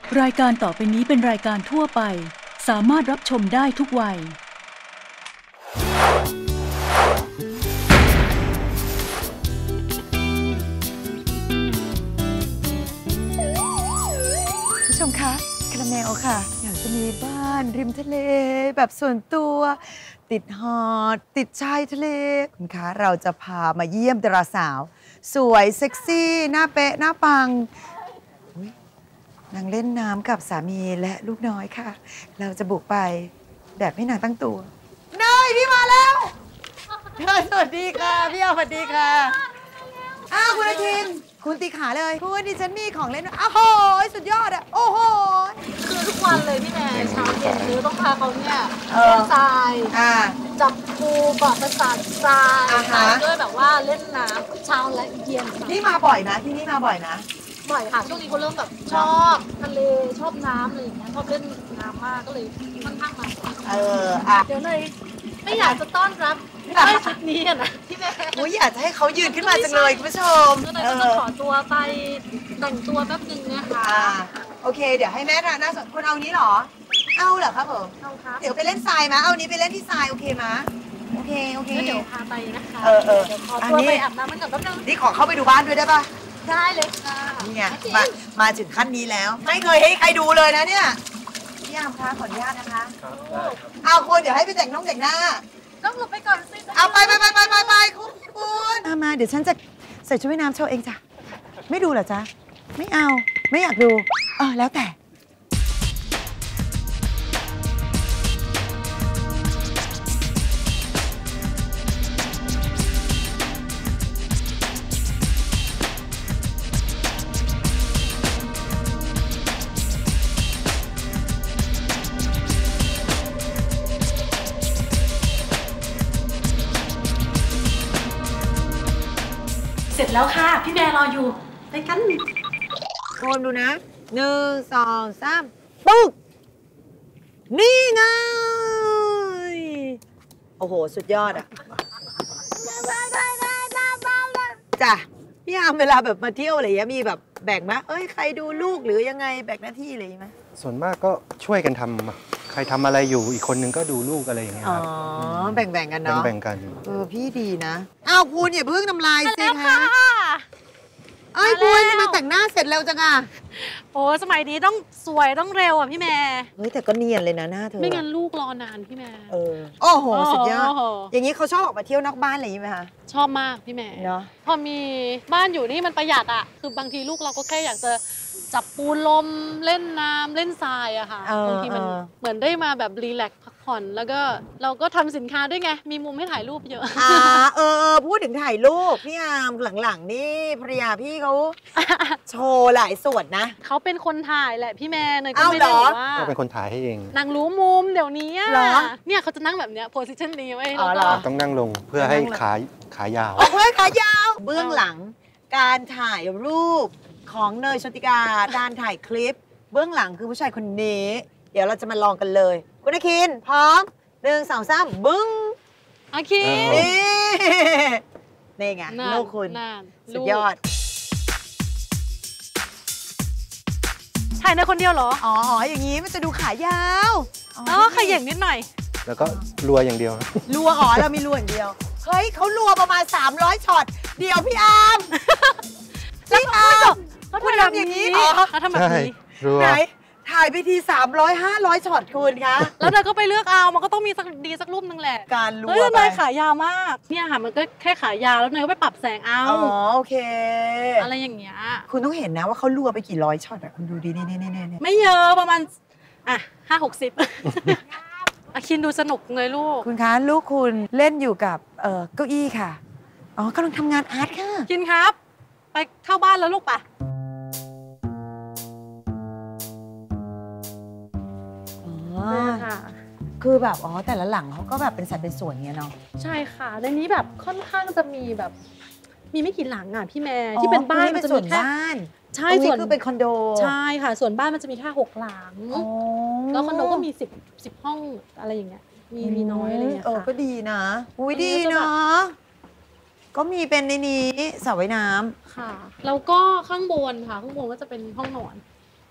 รายการต่อไปนี้เป็นรายการทั่วไปสามารถรับชมได้ทุกวัยผู้ชมคะคาราเมลค่ะอยากจะมีบ้านริมทะเลแบบส่วนตัวติดหาดติดชายทะเลคุณคะเราจะพามาเยี่ยมดาราสาวสวยเซ็กซี่หน้าเป๊ะหน้าปังนางเล่นน้ำกับสามีและลูกน้อยค่ะเราจะบุกไปแบบไม่นางตั้งตัวเนยพี่มาแล้วเนยสวัสดีค่ะพี่เอาสวัสดีค่ะอ้าวคุณอาทินคุณตีขาเลยคุณดิฉันมีของเล่นอ้าวโหสุดยอดอ่ะโอ้โหคือทุกวันเลยพี่แนนเช้าเย็นคือต้องพาเขาเนี่ยเล่นทรายจับปูเกาะประสาททรายด้วยแบบว่าเล่นน้ำเช้าและเย็นนี่มาบ่อยนะที่นี่มาบ่อยนะบ่อยค่ะช่วงนี้เขาเริ่มแบบชอบทะเลชอบน้ำอะไรอย่างเงี้ยชอบเล่นน้ำมากก็เลยค่อนข้างมาเดี๋ยวเลยไม่อยากจะต้อนรับได้ชุดนี้นะพี่แม่อยากจะให้เขายืนขึ้นมาจังเลยคุณผู้ชมก็เลยต้องขอตัวไปแต่งตัวแป๊บนึงนะคะโอเคเดี๋ยวให้แม่น่าสนคนเอานี้หรอเอาเหรอครับผมเอาครับเดี๋ยวไปเล่นทรายมาเอานี้ไปเล่นที่ทรายโอเคมะโอเคเดี๋ยวพาไปนะคะเดี๋ยวขอตัวไปอาบน้ำมันก่อนแป๊บนึงนี่ขอเข้าไปดูบ้านด้วยได้ปะได้เลยค่ะนี่ไงมาถึงขั้นนี้แล้วไม่เคยให้ใครดูเลยนะเนี่ยพี่ยามคะขออนุญาตนะคะเอาคุณเดี๋ยวให้ไปแต่งหน้าต้องหลบไปก่อนสิเอาไปคุณมาเดี๋ยวฉันจะใส่ชุดว่ายน้ำโชว์เองจ้ะไม่ดูเหรอจ๊ะไม่เอาไม่อยากดูแล้วแต่เสร็จแล้วค่ะพี่แม่รออยู่ไปกันโอนดูนะ1 2 3ปึ๊กนี่ไงโอ้โหสุดยอดอ่ะจ้ะพี่อามเวลาแบบมาเที่ยวอะไรอย่างเงี้ยมีแบบแบ่งไหมใครดูลูกหรือยังไงแบ่งหน้าที่อะไรไหมส่วนมากก็ช่วยกันทำใครทำอะไรอยู่อีกคนนึงก็ดูลูกอะไรอย่างเงี้ยครับแบ่งกันเนาะแบ่งกันพี่ดีนะอ้าวคุณอย่าเพิ่งทำลายสิคะคุณมาแต่งหน้าเสร็จเร็วจังอ่ะโอ้สมัยนี้ต้องสวยต้องเร็วอ่ะพี่แม่แต่ก็เนียนเลยนะหน้าเธอไม่งั้นลูกรอนานพี่แม่โอ้โหสุดยอดอย่างนี้เขาชอบออกมาเที่ยวนอกบ้านอะไรอย่างนี้ไหมคะชอบมากพี่แม่เนาะพอมีบ้านอยู่นี่มันประหยัดอ่ะคือบางทีลูกเราก็แค่อยากจะจับปูลมเล่นน้ำเล่นทรายอะค่ะบางทีมันเหมือนได้มาแบบรีแลกซ์พักผ่อนแล้วก็เราก็ทำสินค้าด้วยไงมีมุมให้ถ่ายรูปเยอะพูดถึงถ่ายรูปพี่อามหลังๆนี่ภรรยาพี่เขาโชว์หลายส่วนนะเขาเป็นคนถ่ายแหละพี่แม่เนยก็ไม่ได้ว่าก็เป็นคนถ่ายให้เองนางรู้มุมเดี๋ยวนี้เนี่ยเขาจะนั่งแบบเนี้ยโพสิชันนี้ไว้ต้องนั่งลงเพื่อให้ขายาวเพื่อขายาวเบื้องหลังการถ่ายรูปของเนยโชติกาการถ่ายคลิปเบื้องหลังคือผู้ชายคนนี้เดี๋ยวเราจะมาลองกันเลยคุณอาคินพร้อม1 2 3บึ้งอาคินนี่ไงลูกคุณสุดยอดถ่ายในคนเดียวเหรออย่างนี้มันจะดูขายาวขย่งนิดหน่อยแล้วก็รัวอย่างเดียวรัวเรามีรัวอย่างเดียวเฮ้ยเขารัวประมาณ300ช็อตเดียวพี่อามพี่อามคุณทำอย่างนี้เขาทำแบบนี้ไหนถ่ายไปที300-500ช็อตคุณคะแล้วเธอก็ไปเลือกเอามันก็ต้องมีสักดีสักรูปนึงแหละการรัวไปเนยขายาวมากเนี่ยค่ะมันก็แค่ขายาวแล้วเนยก็ไปปรับแสงเอาโอเคอะไรอย่างเงี้ยคุณต้องเห็นนะว่าเขารัวไปกี่ร้อยช็อตคุณดูดินี่ไม่เยอะประมาณ50-60อาคินดูสนุกเลยลูกคุณคะลูกคุณเล่นอยู่กับเก้าอี้ค่ะกำลังทำงานอาร์ตค่ะคินครับไปเข้าบ้านแล้วลูกป่ะคือแบบแต่ละหลังเขาก็แบบเป็นสัดเป็นส่วนเงี้ยเนาะใช่ค่ะในนี้แบบค่อนข้างจะมีแบบมีไม่กี่หลังอ่ะพี่แม่ที่เป็นบ้านมันจะมีแค่ใช่ส่วนคือเป็นคอนโดใช่ค่ะส่วนบ้านมันจะมีแค่6 หลังแล้วคอนโดก็มี10 ห้องอะไรอย่างเงี้ยมีน้อยอะไรอย่างเงี้ยค่ะก็ดีนะดีเนาะก็มีเป็นในนี้สระว่ายน้ำค่ะแล้วก็ข้างบนค่ะข้างบนก็จะเป็นห้องนอน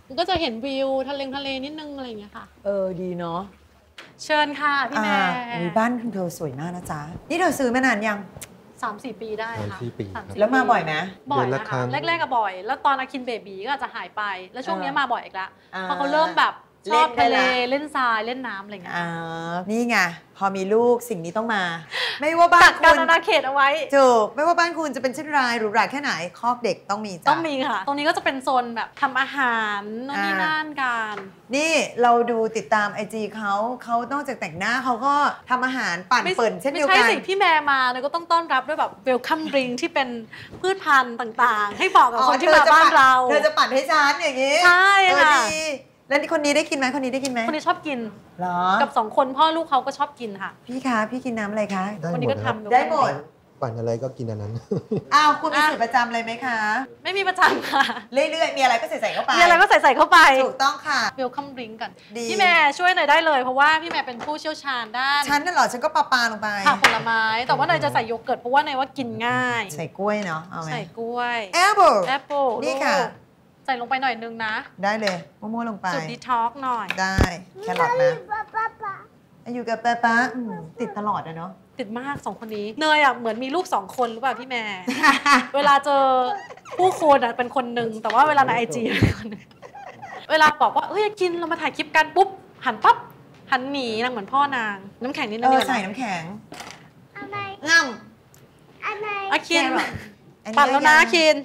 มันก็จะเห็นวิวทะเลนิดนึงอะไรอย่างเงี้ยค่ะดีเนาะเชิญค่ะพี่แม่บ้านคุณเธอสวยมากนะจ๊ะนี่เธอซื้อมานานยัง 3-4 ปีได้ค่ะ 3-4 ปีแล้วมาบ่อยไหมบ่อยนะคะแรกๆก็บ่อยแล้วตอนอาคินเบบีก็อาจจะหายไปแล้วช่วงนี้มาบ่อยอีกแล้วเพราะเขาเริ่มแบบชอบทะเลเล่นทรายเล่นน้ำอะไรเงี้ยนี่ไงพอมีลูกสิ่งนี้ต้องมาไม่ว่าบ้านคุณการอาณาเขตเอาไว้ถูกไม่ว่าบ้านคุณจะเป็นเช่นไรหรูหราแค่ไหนคอกเด็กต้องมีจ้ะต้องมีค่ะตรงนี้ก็จะเป็นโซนแบบทำอาหารโน่นนี่นั่นกันนี่เราดูติดตาม IG เขานอกจากแต่งหน้าเขาก็ทำอาหารปั่นเปิ่นเช่นเดียวกันไม่ใช่สิพี่แม่มาเนี่ยก็ต้องต้อนรับด้วยแบบเวลคัมดริงที่เป็นพืชพันธุ์ต่างๆให้บอกกับคนที่มาบ้านเราเธอจะปั่นให้ฉันอย่างนี้ใช่ค่ะแล้วคนนี้ได้กินไหมคนนี้ชอบกินเหรอกับ2 คนพ่อลูกเขาก็ชอบกินค่ะพี่กินน้ำอะไรคะคนนี้ก็ทำได้หมดปั่นอะไรก็กินอันนั้นคุณมีสูตรประจำเลยไหมคะไม่มีประจำค่ะเรื่อยๆมีอะไรก็ใส่เข้าไปถูกต้องค่ะเวลคัมดริงกันพี่แม่ช่วยหน่อยได้เลยเพราะว่าพี่แม่เป็นผู้เชี่ยวชาญด้านฉันนั่นหรอฉันก็ปาลงไปผักผลไม้แต่ว่าเนยจะใส่โยเกิร์ตเพราะว่าเนยว่ากินง่ายใส่กล้วยเนาะเอาไหมใส่กล้วยแอปเปิลนี่ค่ะใส่ลงไปหน่อยนึงนะได้เลยมั่วๆลงไปสูตรดีท็อกหน่อยได้แครอทนะอยู่กับป้าติดตลอดนะเนาะติดมาก2 คนนี้เนยเหมือนมีลูก2 คนหรือเปล่าพี่แม่ เวลาเจอผู้คนเป็นคนหนึ่งแต่ว่าเวลาในIGเป็นคนนึงเวลาบอกว่ากินเรามาถ่ายคลิปกันปุ๊บหันปั๊บหันหนีนางเหมือนพ่อนางน้ำแข็งนิดนึงใส่น้ำแข็งง่ำอาคินปั่นแล้วนะอาคิน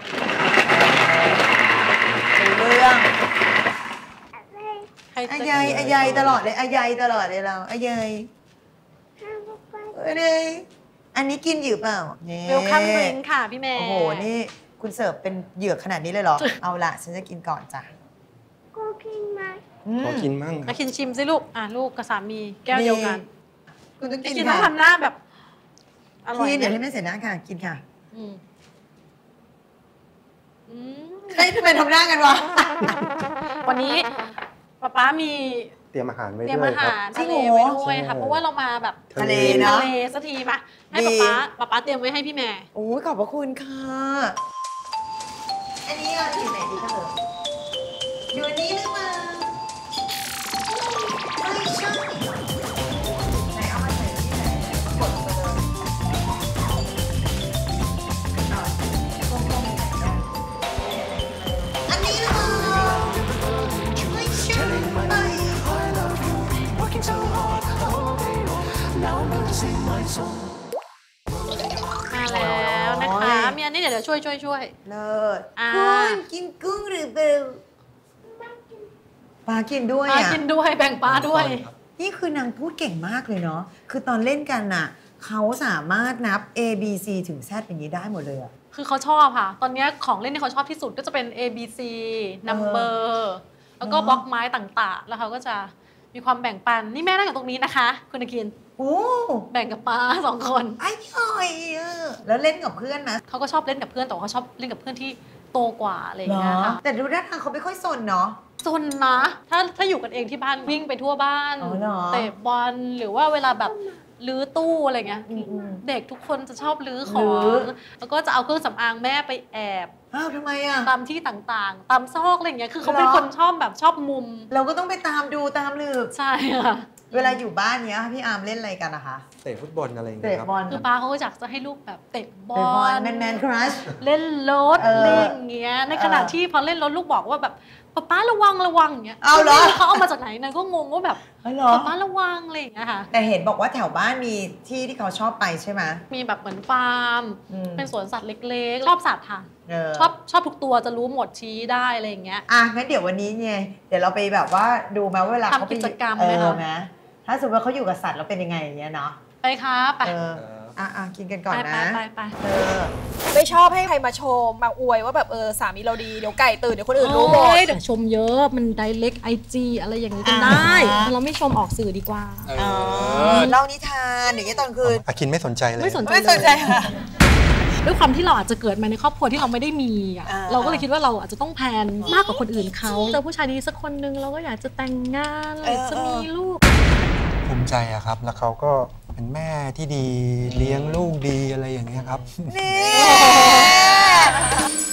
เรื่องอายายตลอดเลยอายายตลอดเลยเราอายายอันนี้กินอยู่เปล่าเวลคัมดริงค่ะพี่แม่โอ้โหนี่คุณเสิร์ฟเป็นเหยือกขนาดนี้เลยเหรอเอาละฉันจะกินก่อนจ้ะขอกินมั่งอาคินชิมสิลูกลูกกับสามีแก้วเดียวกันคุณต้องกินต้องทำหน้าแบบอร่อยเดี๋ยวให้แม่เสร็จนะค่ะกินค่ะทำไมทำหน้ากันวะวันนี้ป๊ามีเตรียมอาหารไว้ด้วยครับทะเลไว้ด้วยค่ะเพราะว่าเรามาแบบทะเลเนาะสักทีมาให้ป๊าเตรียมไว้ให้พี่แม่โอ้ยขอบพระคุณค่ะอันนี้เราอยู่ไหนดีคะเหรออยู่นี้หรือเปล่าไม่ใช่ไหนเอามาใส่ที่ไหนกดไปเลยอันนี้หรือเปล่าไม่ใช่มาแล้วนะคะมีอันนี้เดี๋ยวช่วยเลิศคุณกินกุ้งหรือเปล่าปลากินด้วยกินด้วยแบ่งปลาด้วยนี่คือนางพูดเก่งมากเลยเนาะคือตอนเล่นกันน่ะเขาสามารถนับ A B C ถึง Z อย่างนี้ได้หมดเลยอะคือเขาชอบค่ะตอนนี้ของเล่นที่เขาชอบที่สุดก็จะเป็น A B C number แล้วก็บล็อกไม้ต่างๆแล้วเขาก็จะมีความแบ่งปันนี่แม่นั่งอยู่ตรงนี้นะคะคุณอาคินแบ่งกับป้า2 คนไอ้ย่อยแล้วเล่นกับเพื่อนนะเขาก็ชอบเล่นกับเพื่อนแต่เขาชอบเล่นกับเพื่อนที่โตกว่าอะไรอย่างเงี้ยค่ะแต่ดูท่าทางเขาไม่ค่อยซนเนาะซนนะถ้าอยู่กันเองที่บ้านวิ่งไปทั่วบ้านเตะบอลหรือว่าเวลาแบบลื้อตู้อะไรเงี้ยเด็กทุกคนจะชอบลื้อของแล้วก็จะเอาเครื่องสำอางแม่ไปแอบทำไมอะตามที่ต่างๆตามซอกอะไรอย่างเงี้ยคือเขาเป็นคนชอบมุมเราก็ต้องไปตามดูตามลืบใช่ค่ะเวลาอยู่บ้านเนี้ยพี่อาร์มเล่นอะไรกันนะคะเตะฟุตบอลอะไรอย่างเงี้ยครับคือป้าเขาก็อยากจะให้ลูกแบบเตะบอลแมนครัชเล่นรถเล่นเงี้ยในขณะที่พอเล่นรถลูกบอกว่าแบบป้าระวังอย่างเงี้ยเอาเหรอเขาเอามาจากไหนเนยก็งงว่าแบบป้าระวังอะไรอย่างเงี้ยค่ะแต่เห็นบอกว่าแถวบ้านมีที่เขาชอบไปใช่ไหมมีแบบเหมือนฟาร์มเป็นสวนสัตว์เล็กๆชอบสัตว์ค่ะชอบทุกตัวจะรู้หมดชี้ได้อะไรอย่างเงี้ยงั้นเดี๋ยววันนี้ไงเดี๋ยวเราไปแบบว่าดูมาเวลาเขาทำกิจกรรมไหมคะถ้าสมมติว่าเขาอยู่กับสัตว์แล้วเป็นยังไงอย่างเงี้ยเนาะไปครับไปกินกันก่อนนะไปไม่ชอบให้ใครมาชมมาอวยว่าแบบสามีเราดีเดี๋ยวไก่ตื่นเดี๋ยวคนอื่นรู้หมดเดี๋ยวชมเยอะมัน direct IG อะไรอย่างนี้กันได้เราไม่ชมออกสื่อดีกว่าเล่านิทานอย่างเงี้ยตอนคืนอาคินไม่สนใจเลยไม่สนใจค่ะด้วยความที่เราอาจจะเกิดมาในครอบครัวที่เราไม่ได้มีเราก็เลยคิดว่าเราอาจจะต้องแพลนมากกว่าคนอื่นเขาเจอผู้ชายดีสักคนนึงเราก็อยากจะแต่งงานอยากจะมีลูกภูมิใจอะครับแล้วเขาก็เป็นแม่ที่ดีเลี้ยงลูกดีอะไรอย่างเงี้ยครับนี่